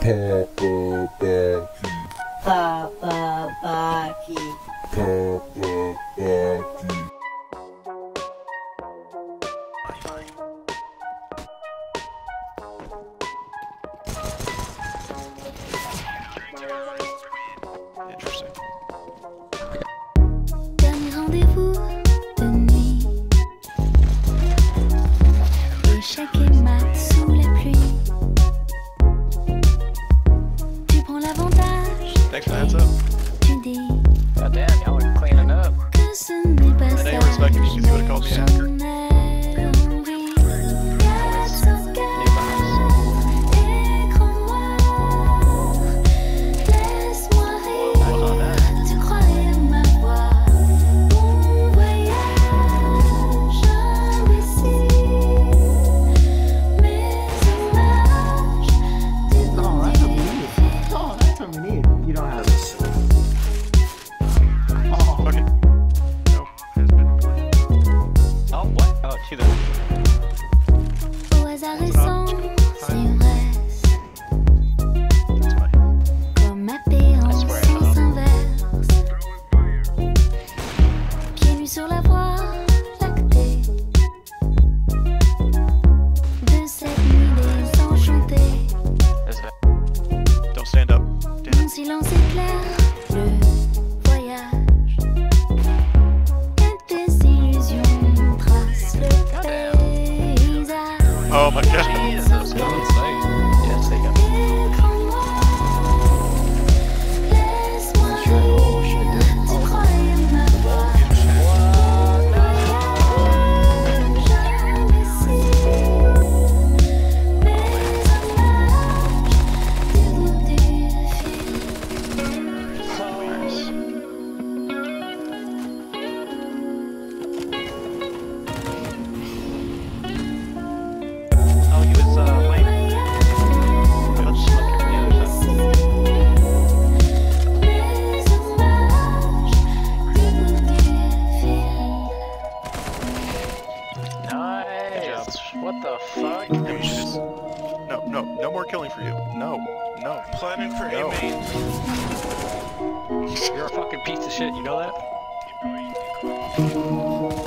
Papa Baki. Papa Baki. Papa Baki. Interesting. Dernier rendez-vous de nuit. Échec et mat sous la pluie. Tu prends l'avantage. Thanks for the heads up. Tu dis God damn, y'all are cleaning up. que ce n'est pas I ça. didn't respect you because you would have called me a hacker. J'en ai envie. Regarde son cœur. Écran noir. Laisse-moi rire. Tu croyais m'avoir. Bon voyage. Un récit. Mes images. Du Oh, that's what we need. Oh, that's what we need. You don't have this. Oh. Okay. No. Has been played. Oh, what? Oh, she there. Au hasard et sans ivresse. That's my. Comme apparence I swear, sans inverse. Pieds nus sur la voie lactée de cette nuit désenchantée. That's it. Don't stand up. Damn Mon it. silence éclaire le voyage. Et tes illusions tracent le paysage. Oh my god. Jesus, that's insane. Yes, they got Écran noir. Laisse-moi rire. Tu croyais m'avoir. Oh, he was lame. Let's look at the other side. Nice. What the fuck? Yeah, we should just- No, no, no more killing for you. No, no. Planning for No. A main. You're a fucking piece of shit, you know that?